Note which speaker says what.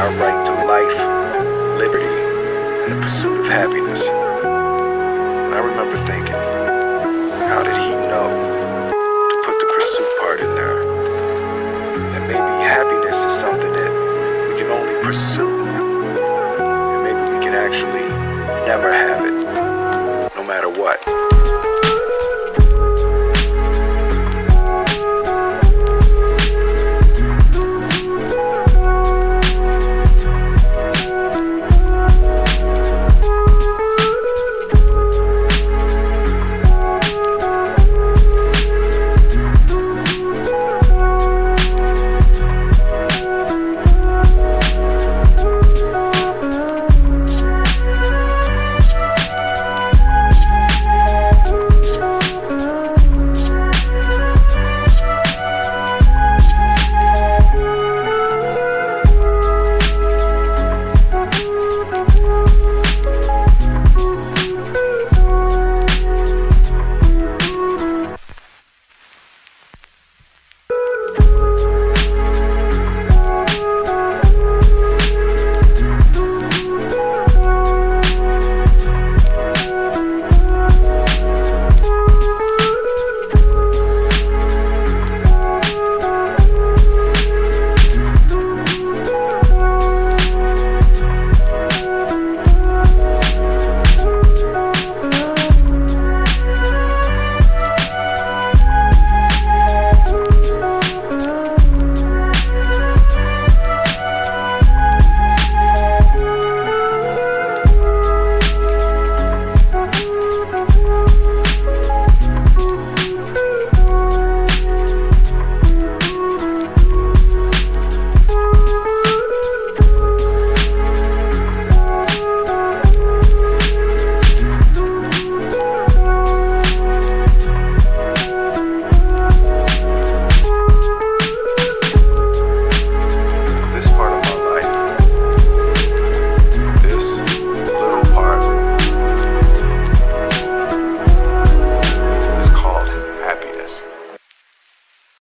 Speaker 1: our right to life, liberty, and the pursuit of happiness. And I remember thinking, how did he know to put the pursuit part in there? That maybe happiness is something that we can only pursue, and maybe we can actually never have it, no matter what.